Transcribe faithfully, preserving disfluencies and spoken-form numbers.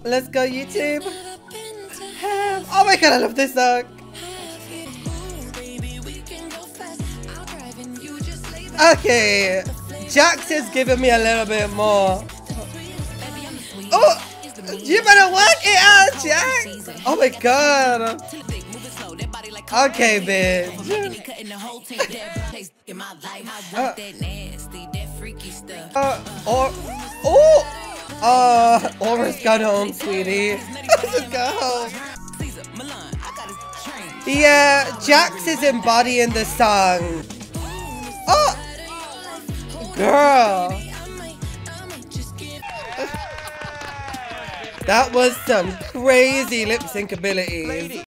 Let's go, YouTube. Oh my god, I love this song. Okay, Jax is giving me a little bit more. Oh, you better work it out, Jax. Oh my god. Okay, bitch. uh, uh, or, oh, uh, Aura's got home, sweetie. Just go home. Yeah, Jax is embodying the song. Oh, girl. That was some crazy lip sync abilities.